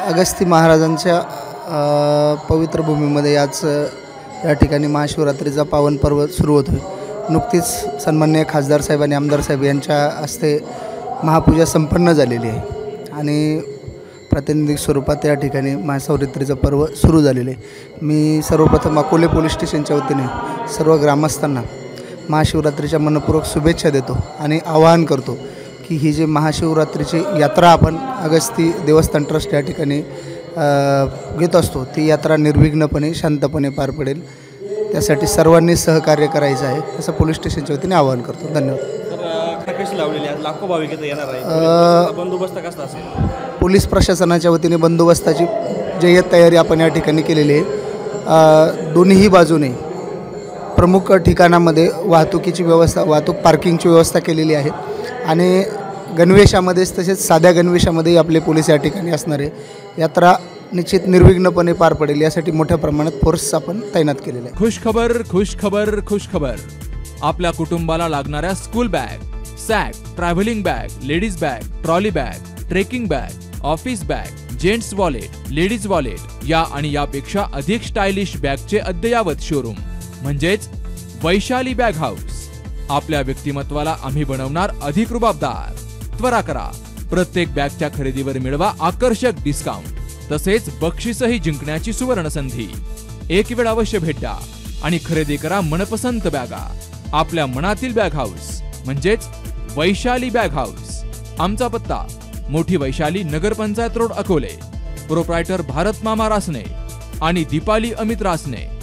अगस्ती महाराजांच्या पवित्र भूमीमध्ये आज या ठिकाणी महाशिवरात्रीचा पावन पर्व सुरू होतो आहे। नुकतीच सन्माननीय खासदार साहेब आणि आमदार साहेब यांच्या हस्ते महापूजा संपन्न झालेली आहे आणि प्रातिनिधिक स्वरूपात या ठिकाणी महाशिवरात्रीचं पर्व सुरू झालेले आहे। मी सर्वप्रथम अकोले पोलीस स्टेशनच्या वतीने सर्व ग्रामस्थांना महाशिवरात्रीच्या मनपूर्वक शुभेच्छा देतो आणि आवाहन करतो की ही जी महाशिवरात्रीची यात्रा आपण अगस्ती देवस्थान ट्रस्ट या ठिकाणी घेत असतो ती यात्रा निर्विघ्नपणे शांतपणे पार पडेल, त्यासाठी सर्वांनी सहकार्य करायचं आहे असं पोलीस स्टेशनच्या वतीने आवाहन करतो। धन्यवाद। कशी लावलेली आहे? लाखो भाविक इथे येणार आहे, बंदोबस्त कसा असेल? पोलीस प्रशासनाच्या वतीने बंदोबस्ताची जय्यत तयारी आपण या ठिकाणी केलेली आहे। दोन्ही बाजूने प्रमुख ठिकाणामध्ये वाहतुकीची व्यवस्था, वाहतूक पार्किंगची व्यवस्था केलेली आहे आणि गणवेशामध्येच तसेच साध्या गणवेशामध्येही आपले पोलीस या ठिकाणी असणार आहे। यात्रा निश्चित निर्विघ्नपणे पार पडेल यासाठी मोठ्या प्रमाणात फोर्स आपण तैनात केलेला आहे। खुशखबर खुशखबर खुशखबर, आपल्या कुटुंबाला लागणाऱ्या school bag, sack, travelling bag, ladies bag, trolley bag, trekking bag, office bag, gents wallet, ladies wallet या आणि यापेक्षा अधिक स्टायलिश बॅगचे अद्ययावत शोरूम म्हणजेच वैशाली बॅग हाऊस। आपल्या व्यक्तिमत्वाला आम्ही बनवणार अधिक रुबाबदार। त्वरा करा, प्रत्येक बॅगच्या खरेदीवर मिळवा आकर्षक डिस्काउंट तसेच बक्षीसही जिंकण्याची सुवर्ण संधी। एक वेळ अवश्य भेट द्या आणि खरेदी करा मनपसंत बॅगा। आपल्या मनातील बॅग हाऊस म्हणजेच वैशाली बॅग हाऊस। आमचा पत्ता मोठी वैशाली, नगरपंचायत रोड, अकोले। प्रोप्रायटर भारत मामा रासने आणि दीपाली अमित रासने।